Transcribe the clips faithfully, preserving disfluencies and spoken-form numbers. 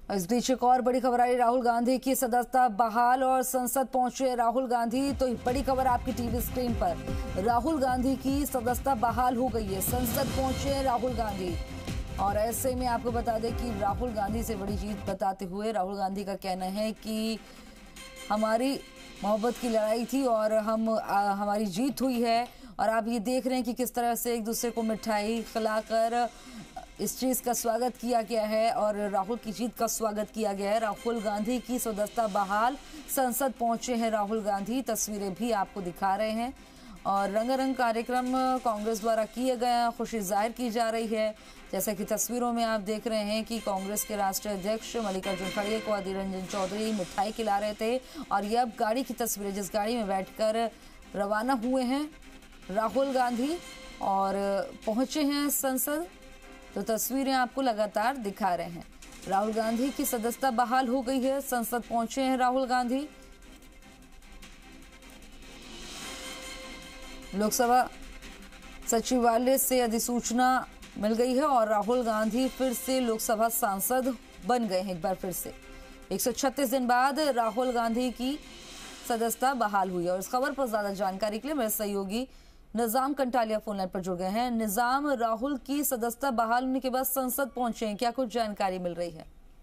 इस बीच एक और बड़ी खबर आई, राहुल गांधी की सदस्यता बहाल और संसद पहुंचे राहुल गांधी। तो बड़ी खबर आपकी टीवी स्क्रीन पर, राहुल गांधी की सदस्यता बहाल हो गई है, संसद पहुंचे राहुल गांधी। और ऐसे में आपको बता दें कि राहुल गांधी से बड़ी जीत बताते हुए राहुल गांधी का कहना है कि हमारी मोहब्बत की लड़ाई थी और हम आ, हमारी जीत हुई है। और आप ये देख रहे हैं कि किस तरह से एक दूसरे को मिठाई खिलाकर इस चीज़ का स्वागत किया गया है और राहुल की जीत का स्वागत किया गया है। राहुल गांधी की सदस्यता बहाल, संसद पहुंचे हैं राहुल गांधी। तस्वीरें भी आपको दिखा रहे हैं और रंगारंग कार्यक्रम कांग्रेस द्वारा किए गए, खुशी जाहिर की जा रही है। जैसा कि तस्वीरों में आप देख रहे हैं कि कांग्रेस के राष्ट्रीय अध्यक्ष मल्लिकार्जुन खड़गे को अधीर रंजन चौधरी मिठाई खिला रहे थे। और ये अब गाड़ी की तस्वीरें, जिस गाड़ी में बैठकर रवाना हुए हैं राहुल गांधी और पहुंचे हैं संसद। तो तस्वीरें आपको लगातार दिखा रहे हैं। राहुल गांधी की सदस्यता बहाल हो गई है, संसद पहुंचे हैं राहुल गांधी। लोकसभा सचिवालय से अधिसूचना मिल गई है और राहुल गांधी फिर से लोकसभा सांसद बन गए हैं। एक बार फिर से एक सौ छत्तीस दिन बाद राहुल गांधी की सदस्यता बहाल हुई है। और इस खबर पर ज्यादा जानकारी के लिए मेरे सहयोगी निजाम कंटालिया फोन लाइन पर जुड़ गए हैं। निजाम, राहुल की सदस्यता बहाल होने के बाद संसद पहुंचे हैं, क्या कुछ जानकारी मिल रही है?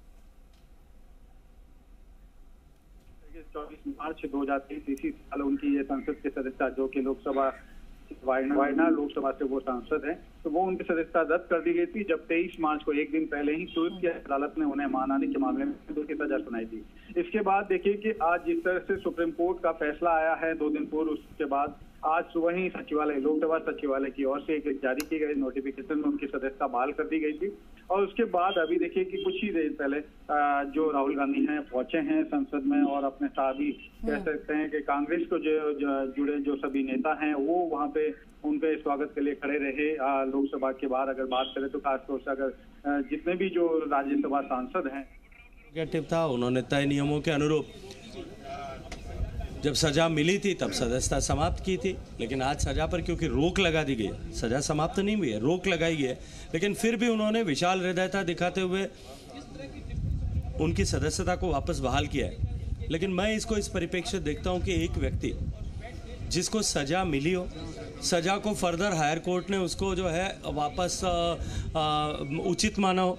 चौबीस मार्च दो हजार तेईस इसी साल उनकी ये संसद की सदस्यता, जो कि लोकसभा वायनाड लोकसभा से वो सांसद हैं, तो वो उनकी सदस्यता रद्द कर दी गई थी। जब तेईस मार्च को एक दिन पहले ही सूरत की अदालत ने उन्हें मानहानि के मामले में दो की सजा सुनाई थी। इसके बाद देखिए कि आज जिस तरह से सुप्रीम कोर्ट का फैसला आया है दो दिन पूर्व, उसके बाद आज सुबह ही सचिवालय लोकसभा सचिवालय की ओर से एक जारी की गई नोटिफिकेशन में उनकी सदस्यता बहाल कर दी गई थी। और उसके बाद अभी देखिए कि कुछ ही देर पहले जो राहुल गांधी हैं पहुंचे हैं संसद में और अपने साथ ही कह सकते हैं कि कांग्रेस को जो, जो जुड़े जो सभी नेता हैं वो वहां पे उनके स्वागत के लिए खड़े रहे। लोकसभा के बाहर अगर बात करें तो खासतौर से अगर जितने भी जो राज्यसभा सांसद हैं था, उन्होंने तय नियमों के अनुरूप जब सजा मिली थी तब सदस्यता समाप्त की थी। लेकिन आज सजा पर क्योंकि रोक लगा दी गई, सजा समाप्त नहीं हुई है, रोक लगाई गई है, लेकिन फिर भी उन्होंने विशाल हृदयता दिखाते हुए उनकी सदस्यता को वापस बहाल किया है। लेकिन मैं इसको इस परिप्रेक्ष्य देखता हूं कि एक व्यक्ति जिसको सजा मिली हो, सजा को फर्दर हायर कोर्ट ने उसको जो है वापस आ, आ, उचित माना हो,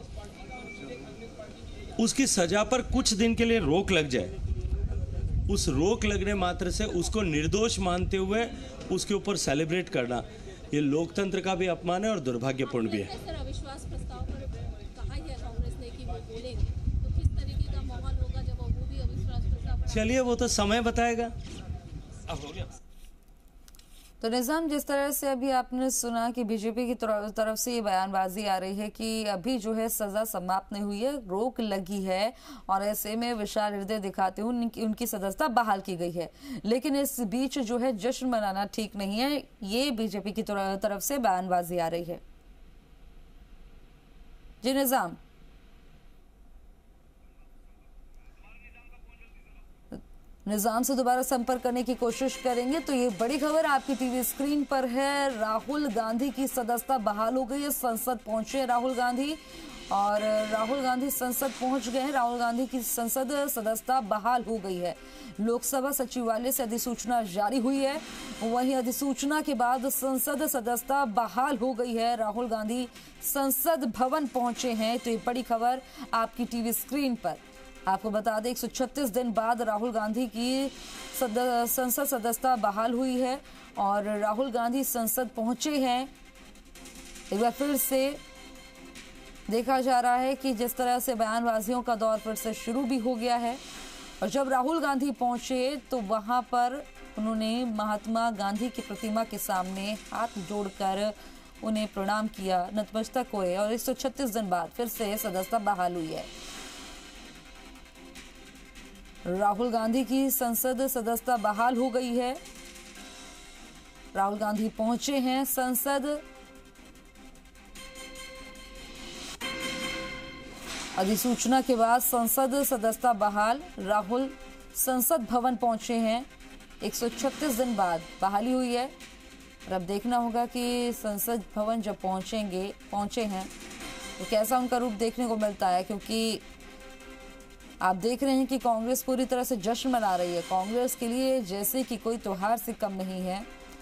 उसकी सजा पर कुछ दिन के लिए रोक लग जाए, उस रोक लगने मात्र से उसको निर्दोष मानते हुए उसके ऊपर सेलिब्रेट करना, ये लोकतंत्र का भी अपमान है और दुर्भाग्यपूर्ण भी है। सर, अविश्वास प्रस्ताव पर कहा है कांग्रेस ने कि वो बोलेंगे, तो किस तरीके का माहौल होगा जब वो भी अविश्वास प्रस्ताव? चलिए वो तो समय बताएगा। तो निजाम, जिस तरह से अभी आपने सुना कि बीजेपी की तरफ से ये बयानबाजी आ रही है कि अभी जो है सजा समाप्त नहीं हुई है, रोक लगी है और ऐसे में विशाल हृदय दिखाते हुए उनकी, उनकी सदस्यता बहाल की गई है। लेकिन इस बीच जो है जश्न मनाना ठीक नहीं है, ये बीजेपी की तरफ से बयानबाजी आ रही है। जी निजाम, निजाम से दोबारा संपर्क करने की कोशिश करेंगे। तो ये बड़ी खबर आपकी टीवी स्क्रीन पर है, राहुल गांधी की सदस्यता बहाल हो गई है, संसद पहुंचे राहुल गांधी और राहुल गांधी संसद पहुंच गए हैं। राहुल गांधी की संसद सदस्यता बहाल हो गई है। लोकसभा सचिवालय से अधिसूचना जारी हुई है, वहीं अधिसूचना के बाद संसद सदस्यता बहाल हो गई है। राहुल गांधी संसद भवन पहुंचे हैं। तो ये बड़ी खबर आपकी टीवी स्क्रीन पर। आपको बता दें एक सौ छत्तीस दिन बाद राहुल गांधी की संसद सदस्यता बहाल हुई है और राहुल गांधी संसद पहुंचे हैं। एक बार फिर से देखा जा रहा है कि जिस तरह से बयानबाजियों का दौर फिर से शुरू भी हो गया है। और जब राहुल गांधी पहुंचे तो वहां पर उन्होंने महात्मा गांधी की प्रतिमा के सामने हाथ जोड़कर उन्हें प्रणाम किया, नतमस्तक हुए और एक सौ छत्तीस दिन बाद फिर से सदस्यता बहाल हुई है। राहुल गांधी की संसद सदस्यता बहाल हो गई है। राहुल गांधी पहुंचे हैं संसद। अधिसूचना के बाद संसद सदस्यता बहाल, राहुल संसद भवन पहुंचे हैं। एक सौ छत्तीस दिन बाद बहाली हुई है और अब देखना होगा कि संसद भवन जब पहुंचेंगे पहुंचे हैं तो कैसा उनका रूप देखने को मिलता है, क्योंकि आप देख रहे हैं कि कांग्रेस पूरी तरह से जश्न मना रही है। कांग्रेस के लिए जैसे कि कोई त्योहार से कम नहीं है।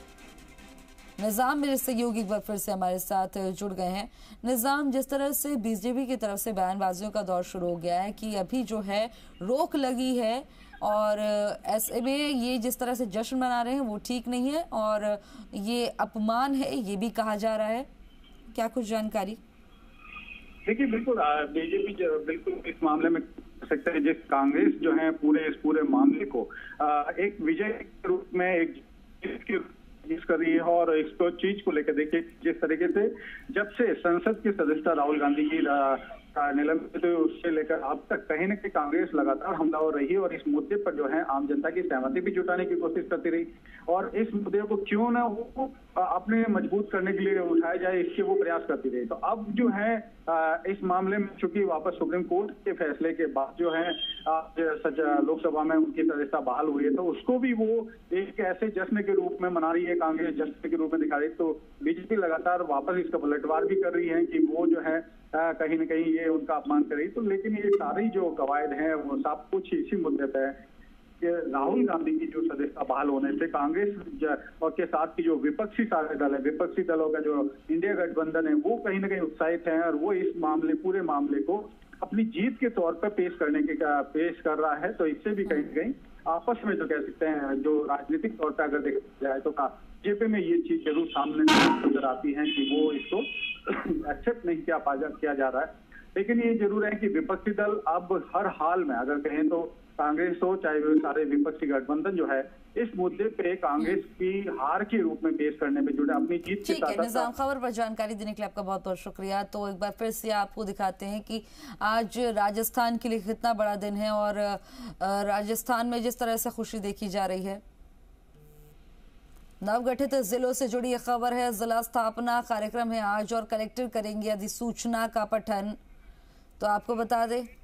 निजाम मेरे सहयोगी एक बार फिर से हमारे साथ जुड़ गए हैं। निजाम, जिस तरह से बीजेपी की तरफ से बयानबाजियों का दौर शुरू हो गया है कि अभी जो है रोक लगी है और ऐसे में ये जिस तरह से जश्न मना रहे हैं वो ठीक नहीं है और ये अपमान है, ये भी कहा जा रहा है, क्या कुछ जानकारी? देखिए, बिल्कुल बीजेपी बिल्कुल इस मामले में सकते हैं जिस कांग्रेस जो है पूरे इस पूरे मामले को एक विजय के रूप में एक जीत कर रही है और इस चीज को लेकर देखिए जिस तरीके से जब से संसद की सदस्यता राहुल गांधी की निलंबित हुई उससे लेकर अब तक कहीं न कहीं कांग्रेस लगातार हमलावर रही और इस मुद्दे पर जो है आम जनता की सहमति भी जुटाने की कोशिश करती रही और इस मुद्दे को क्यों ना वो अपने मजबूत करने के लिए उठाया जाए इसके वो प्रयास करती रही। तो अब जो है इस मामले में चूंकि वापस सुप्रीम कोर्ट के फैसले के बाद जो है लोकसभा में उनकी सदस्यता बहाल हुई है तो उसको भी वो एक ऐसे जश्न के रूप में मना रही है, कांग्रेस जश्न के रूप में दिखा रही है। तो बीजेपी लगातार वापस इसका पलटवार भी कर रही है कि वो जो है कहीं न कहीं ये उनका अपमान कर रही। तो लेकिन ये सारी जो कवायद है वो सब कुछ इसी मुद्दे पे है कि राहुल गांधी की जो सदस्यता बहाल होने से कांग्रेस और के साथ की जो विपक्षी सारे दल है, विपक्षी दलों का जो इंडिया गठबंधन है वो कहीं न कहीं उत्साहित है और वो इस मामले पूरे मामले को अपनी जीत के तौर पर पेश करने के पेश कर रहा है। तो इससे भी कहीं न कहीं आपस में जो कह सकते हैं जो राजनीतिक तौर पर अगर देखा जाए तो बीजेपी में ये चीज जरूर सामने नजर आती है कि वो इसको एक्सेप्ट नहीं किया किया जा रहा है। लेकिन ये जरूर है कि विपक्षी दल अब हर हाल में अगर कहें तो कांग्रेस हो चाहे वो सारे विपक्षी गठबंधन जो है इस मुद्दे पे कांग्रेस की हार के रूप में पेश करने में जुटे अपनी जीत के साथ। निजाम, खबर पर जानकारी देने के लिए आपका बहुत बहुत शुक्रिया। तो एक बार फिर से आपको दिखाते हैं कि आज राजस्थान के लिए कितना बड़ा दिन है और राजस्थान में जिस तरह से खुशी देखी जा रही है। नवगठित जिलों से जुड़ी खबर है। जिला स्थापना कार्यक्रम है आज और कलेक्टर करेंगे अधिसूचना का पठन। तो आपको बता दें